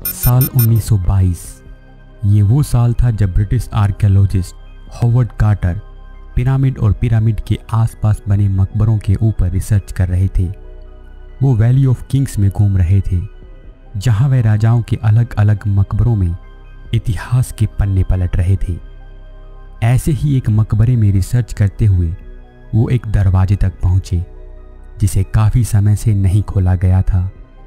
साल 1922 ये वो साल था जब British archaeologist Howard Carter pyramid और पिरामिड के आसपास बने मकबरों के ऊपर रिसर्च कर रहे थे। वो वैली ऑफ किंग्स में घूम रहे थे, जहां वे राजाओं के अलग अलग मकबरों में इतिहास के पन्ने पलट रहे थे। ऐसे ही एक मकबरे में रिसर्च करते हुए वो एक दरवाजे तक पहुंचे, जिसे काफ़ी समय से नहीं खोला गया था।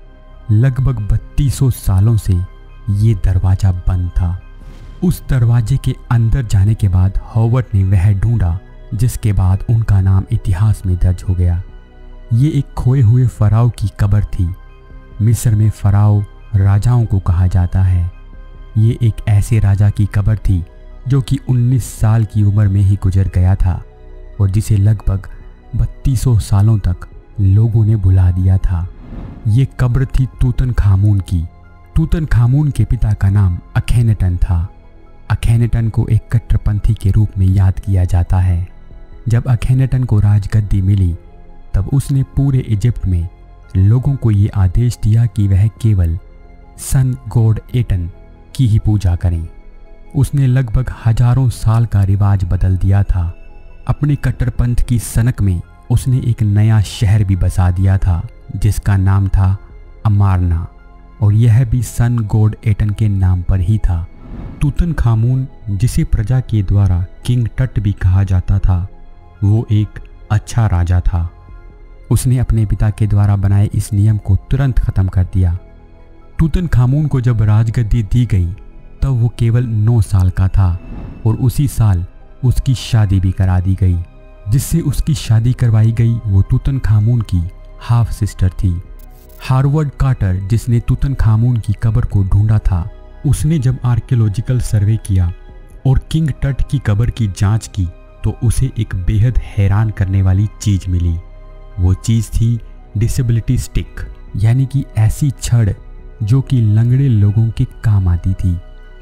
लगभग 3200 सालों से ये दरवाज़ा बंद था। उस दरवाजे के अंदर जाने के बाद हॉवर्ड ने वह ढूंढा जिसके बाद उनका नाम इतिहास में दर्ज हो गया। ये एक खोए हुए फराओ की कब्र थी। मिस्र में फराओ राजाओं को कहा जाता है। ये एक ऐसे राजा की कब्र थी जो कि 19 साल की उम्र में ही गुजर गया था और जिसे लगभग 3200 सालों तक लोगों ने भुला दिया था। ये कब्र थी तूतनखामुन की। तूतनखामुन के पिता का नाम अखेनेटन था। अखेनेटन को एक कट्टरपंथी के रूप में याद किया जाता है। जब अखेनेटन को राजगद्दी मिली तब उसने पूरे इजिप्ट में लोगों को ये आदेश दिया कि वह केवल सन गॉड एटन की ही पूजा करें। उसने लगभग हजारों साल का रिवाज बदल दिया था। अपने कट्टरपंथ की सनक में उसने एक नया शहर भी बसा दिया था जिसका नाम था अमारना, और यह भी सन गॉड एटन के नाम पर ही था। तूतनखामुन, जिसे प्रजा के द्वारा किंग टट भी कहा जाता था, वो एक अच्छा राजा था। उसने अपने पिता के द्वारा बनाए इस नियम को तुरंत खत्म कर दिया। तूतनखामुन को जब राजगद्दी दी गई तब वो केवल 9 साल का था और उसी साल उसकी शादी भी करा दी गई। जिससे उसकी शादी करवाई गई वो तूतनखामुन की हाफ सिस्टर थी। हॉवर्ड कार्टर, जिसने तूतनखामुन की कब्र को ढूंढा था, उसने जब आर्कियोलॉजिकल सर्वे किया और किंग टट की कब्र की जांच की तो उसे एक बेहद हैरान करने वाली चीज़ मिली। वो चीज़ थी डिसेबिलिटी स्टिक, यानी कि ऐसी छड़ जो कि लंगड़े लोगों के काम आती थी।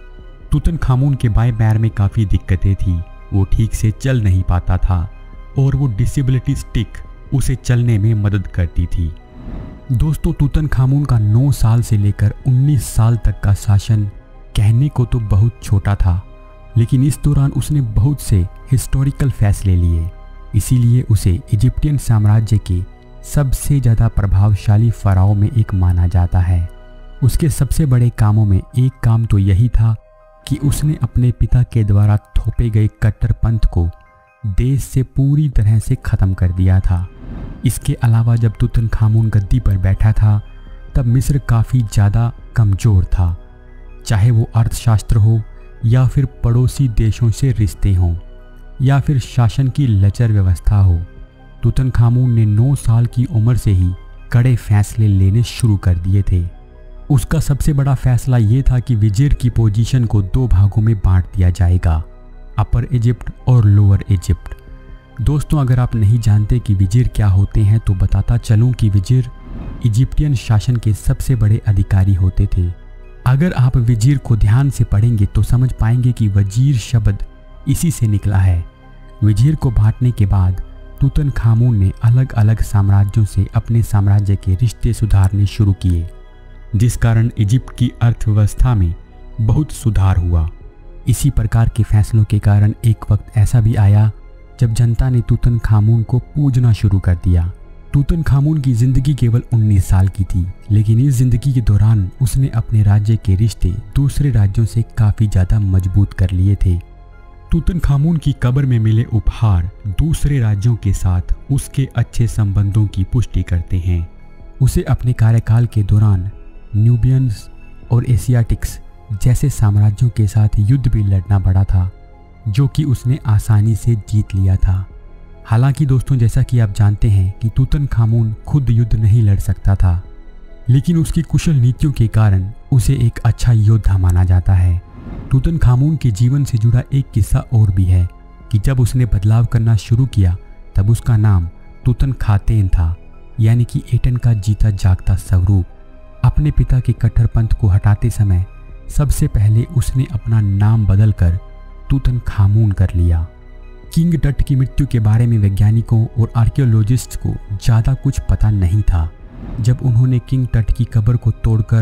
तूतनखामुन के बाएं पैर में काफ़ी दिक्कतें थी। वो ठीक से चल नहीं पाता था और वो डिसेबिलिटी स्टिक उसे चलने में मदद करती थी। दोस्तों, तूतनखामुन का 9 साल से लेकर 19 साल तक का शासन कहने को तो बहुत छोटा था, लेकिन इस दौरान उसने बहुत से हिस्टोरिकल फैसले लिए। इसीलिए उसे इजिप्टियन साम्राज्य के सबसे ज़्यादा प्रभावशाली फराओं में एक माना जाता है। उसके सबसे बड़े कामों में एक काम तो यही था कि उसने अपने पिता के द्वारा थोपे गए कट्टरपंथ को देश से पूरी तरह से ख़त्म कर दिया था। इसके अलावा जब तूतनखामुन गद्दी पर बैठा था तब मिस्र काफ़ी ज़्यादा कमज़ोर था, चाहे वो अर्थशास्त्र हो या फिर पड़ोसी देशों से रिश्ते हों या फिर शासन की लचर व्यवस्था हो। तूतनखामुन ने 9 साल की उम्र से ही कड़े फैसले लेने शुरू कर दिए थे। उसका सबसे बड़ा फैसला ये था कि विजिर की पोजीशन को 2 भागों में बांट दिया जाएगा, अपर इजिप्ट और लोअर इजिप्ट। दोस्तों, अगर आप नहीं जानते कि विजिर क्या होते हैं तो बताता चलूं कि विजिर इजिप्टियन शासन के सबसे बड़े अधिकारी होते थे। अगर आप विजिर को ध्यान से पढ़ेंगे तो समझ पाएंगे कि वजीर शब्द इसी से निकला है। विजिर को बांटने के बाद तूतनखामुन ने अलग अलग साम्राज्यों से अपने साम्राज्य के रिश्ते सुधारने शुरू किए, जिस कारण इजिप्ट की अर्थव्यवस्था में बहुत सुधार हुआ। इसी प्रकार के फैसलों के कारण एक वक्त ऐसा भी आया जब जनता ने तूतनखामुन को पूजना शुरू कर दिया। तूतनखामुन की ज़िंदगी केवल 19 साल की थी, लेकिन इस ज़िंदगी के दौरान उसने अपने राज्य के रिश्ते दूसरे राज्यों से काफ़ी ज़्यादा मजबूत कर लिए थे। तूतनखामुन की कब्र में मिले उपहार दूसरे राज्यों के साथ उसके अच्छे संबंधों की पुष्टि करते हैं। उसे अपने कार्यकाल के दौरान न्यूबियंस और एशियाटिक्स जैसे साम्राज्यों के साथ युद्ध भी लड़ना पड़ा था, जो कि उसने आसानी से जीत लिया था। हालांकि दोस्तों, जैसा कि आप जानते हैं कि तूतनखामुन खुद युद्ध नहीं लड़ सकता था, लेकिन उसकी कुशल नीतियों के कारण उसे एक अच्छा योद्धा माना जाता है। तूतनखामुन के जीवन से जुड़ा एक किस्सा और भी है कि जब उसने बदलाव करना शुरू किया तब उसका नाम तुतनखातेन था, यानी कि एटन का जीता जागता स्वरूप। अपने पिता के कट्टरपंथ को हटाते समय सबसे पहले उसने अपना नाम बदलकर तूतनखामुन कर लिया। किंग टट की मृत्यु के बारे में वैज्ञानिकों और आर्कियोलॉजिस्ट्स को ज़्यादा कुछ पता नहीं था। जब उन्होंने किंग टट की कब्र को तोड़कर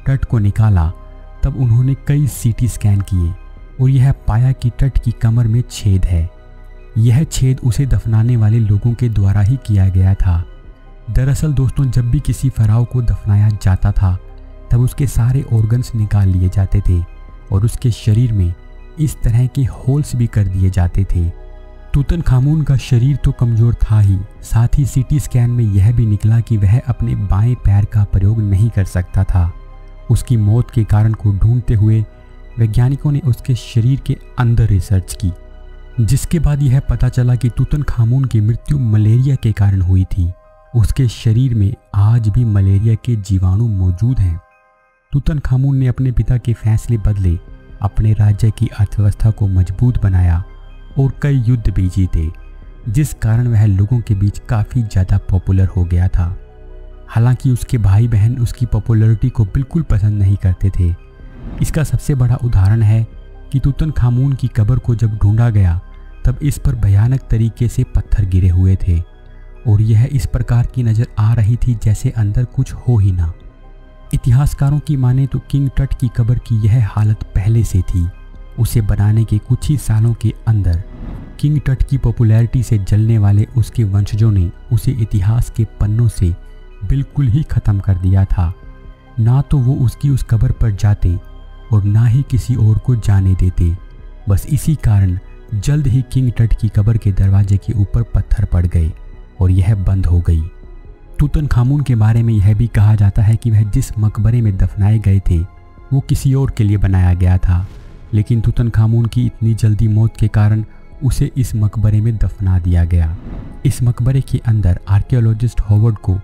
टट को निकाला तब उन्होंने कई सीटी स्कैन किए और यह पाया कि टट की कमर में छेद है। यह छेद उसे दफनाने वाले लोगों के द्वारा ही किया गया था। दरअसल दोस्तों, जब भी किसी फराओ को दफनाया जाता था तब उसके सारे ऑर्गन्स निकाल लिए जाते थे और उसके शरीर में इस तरह के होल्स भी कर दिए जाते थे। तुतनखामुन का शरीर तो कमज़ोर था ही, साथ ही सीटी स्कैन में यह भी निकला कि वह अपने बाएं पैर का प्रयोग नहीं कर सकता था। उसकी मौत के कारण को ढूंढते हुए वैज्ञानिकों ने उसके शरीर के अंदर रिसर्च की, जिसके बाद यह पता चला कि तुतनखामुन की मृत्यु मलेरिया के कारण हुई थी। उसके शरीर में आज भी मलेरिया के जीवाणु मौजूद हैं। तुतनखामुन ने अपने पिता के फैसले बदले, अपने राज्य की अर्थव्यवस्था को मजबूत बनाया और कई युद्ध भी जीते, जिस कारण वह लोगों के बीच काफ़ी ज़्यादा पॉपुलर हो गया था। हालांकि उसके भाई बहन उसकी पॉपुलैरिटी को बिल्कुल पसंद नहीं करते थे। इसका सबसे बड़ा उदाहरण है कि तुतनखामुन की कब्र को जब ढूंढा गया तब इस पर भयानक तरीके से पत्थर गिरे हुए थे और यह इस प्रकार की नज़र आ रही थी जैसे अंदर कुछ हो ही ना। इतिहासकारों की माने तो किंग टट की कब्र की यह हालत पहले से थी। उसे बनाने के कुछ ही सालों के अंदर किंग टट की पॉपुलैरिटी से जलने वाले उसके वंशजों ने उसे इतिहास के पन्नों से बिल्कुल ही ख़त्म कर दिया था। ना तो वो उसकी उस कब्र पर जाते और ना ही किसी और को जाने देते। बस इसी कारण जल्द ही किंग टट की कब्र के दरवाजे के ऊपर पत्थर पड़ गए और यह बंद हो गई। तुतनखामुन के बारे में यह भी कहा जाता है कि वह जिस मकबरे में दफनाए गए थे वो किसी और के लिए बनाया गया था, लेकिन तुतनखामुन की इतनी जल्दी मौत के कारण उसे इस मकबरे में दफना दिया गया। इस मकबरे के अंदर आर्कियोलॉजिस्ट हॉवर्ड को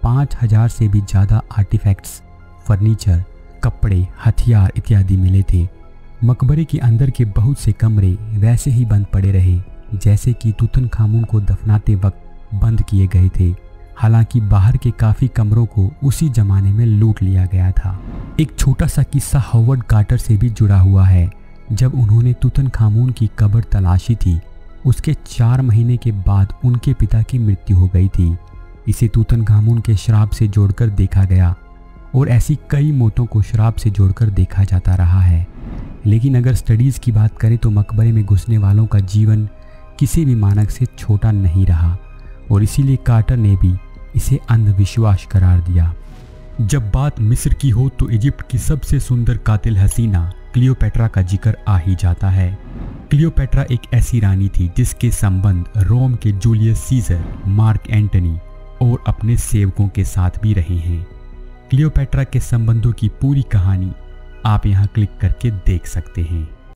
5000 से भी ज़्यादा आर्टिफैक्ट्स, फर्नीचर, कपड़े, हथियार इत्यादि मिले थे। मकबरे के अंदर के बहुत से कमरे वैसे ही बंद पड़े रहे जैसे कि तुतनखामुन को दफनाते वक्त बंद किए गए थे। हालांकि बाहर के काफ़ी कमरों को उसी ज़माने में लूट लिया गया था। एक छोटा सा किस्सा हॉवर्ड कार्टर से भी जुड़ा हुआ है। जब उन्होंने तुतनखामुन की कब्र तलाशी थी, उसके 4 महीने के बाद उनके पिता की मृत्यु हो गई थी। इसे तुतनखामुन के श्राप से जोड़कर देखा गया और ऐसी कई मौतों को श्राप से जोड़कर देखा जाता रहा है। लेकिन अगर स्टडीज़ की बात करें तो मकबरे में घुसने वालों का जीवन किसी भी मानक से छोटा नहीं रहा और इसीलिए कार्टर ने भी इसे अंधविश्वास करार दिया। जब बात मिस्र की हो तो इजिप्ट की सबसे सुंदर कातिल हसीना क्लियोपेट्रा का जिक्र आ ही जाता है। क्लियोपेट्रा एक ऐसी रानी थी जिसके संबंध रोम के जूलियस सीजर, मार्क एंटनी और अपने सेवकों के साथ भी रहे हैं। क्लियोपेट्रा के संबंधों की पूरी कहानी आप यहाँ क्लिक करके देख सकते हैं।